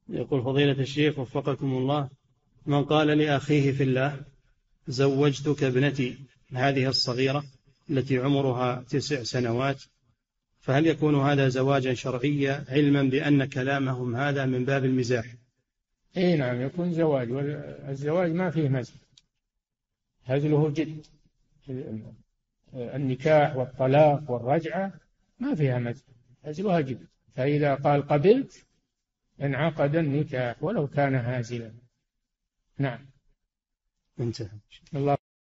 يقول فضيلة الشيخ وفقكم الله، من قال لأخيه في الله زوجتك ابنتي هذه الصغيرة التي عمرها 9 سنوات، فهل يكون هذا زواجا شرعيا علما بأن كلامهم هذا من باب المزاح؟ اي نعم يكون زواج، والزواج ما فيه مزح، هزله جد. النكاح والطلاق والرجعة ما فيها مزح، هزلها جد. فإذا قال قبلت انعقد النكاح ولو كان هازلا. نعم. انتهى. الله